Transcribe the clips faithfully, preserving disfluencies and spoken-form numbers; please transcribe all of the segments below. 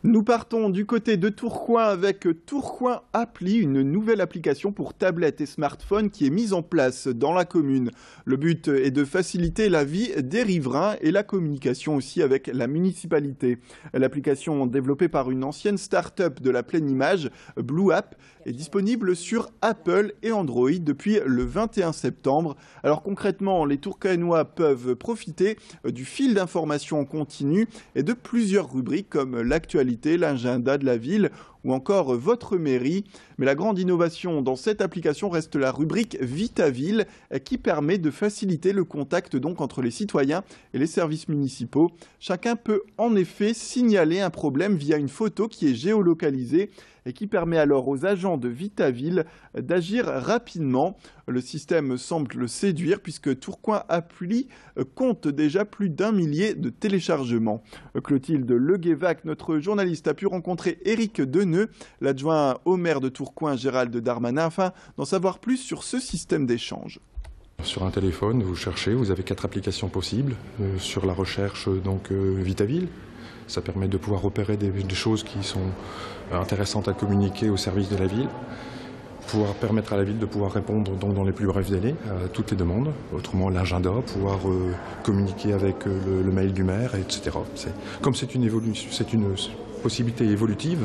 Nous partons du côté de Tourcoing avec Tourcoing Appli, une nouvelle application pour tablettes et smartphones qui est mise en place dans la commune. Le but est de faciliter la vie des riverains et la communication aussi avec la municipalité. L'application développée par une ancienne start-up de la pleine image, Blue App, est disponible sur Apple et Android depuis le vingt et un septembre. Alors concrètement, les Tourcoingnois peuvent profiter du fil d'information en continu et de plusieurs rubriques comme l'actualité, l'agenda de la ville ou encore votre mairie. Mais la grande innovation dans cette application reste la rubrique Vitaville qui permet de faciliter le contact donc entre les citoyens et les services municipaux. Chacun peut en effet signaler un problème via une photo qui est géolocalisée et qui permet alors aux agents de Vitaville d'agir rapidement. Le système semble séduire puisque Tourcoing Appli compte déjà plus d'un millier de téléchargements. Clotilde Leguévac, notre journaliste, a pu rencontrer Éric Deneux, l'adjoint au maire de Tourcoing, Gérald Darmanin, afin d'en savoir plus sur ce système d'échange. Sur un téléphone, vous cherchez, vous avez quatre applications possibles. Euh, sur la recherche, donc euh, Vitaville. Ça permet de pouvoir repérer des, des choses qui sont intéressantes à communiquer au service de la ville, pouvoir permettre à la ville de pouvoir répondre donc, dans les plus brefs délais à toutes les demandes, autrement l'agenda, pouvoir euh, communiquer avec euh, le, le mail du maire, et cetera. Comme c'est une, c'est une possibilité évolutive,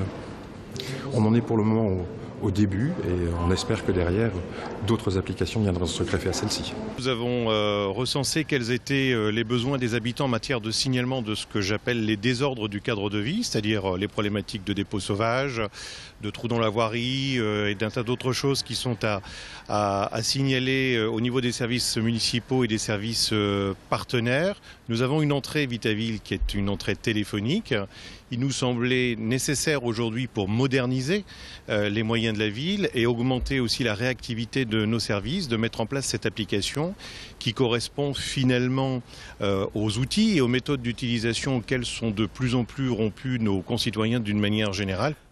on en est pour le moment au, au début et on espère que derrière, d'autres applications viendront se greffer à celle-ci. Nous avons euh, recensé quels étaient euh, les besoins des habitants en matière de signalement de ce que j'appelle les désordres du cadre de vie, c'est-à-dire euh, les problématiques de dépôts sauvages, de trous dans la voirie euh, et d'un tas d'autres choses qui sont à, à, à signaler euh, au niveau des services municipaux et des services euh, partenaires. Nous avons une entrée Vitaville qui est une entrée téléphonique. Il nous semblait nécessaire aujourd'hui pour moderniser euh, les moyens de la ville et augmenter aussi la réactivité de nos services, de mettre en place cette application qui correspond finalement euh, aux outils et aux méthodes d'utilisation auxquelles sont de plus en plus rompus nos concitoyens d'une manière générale.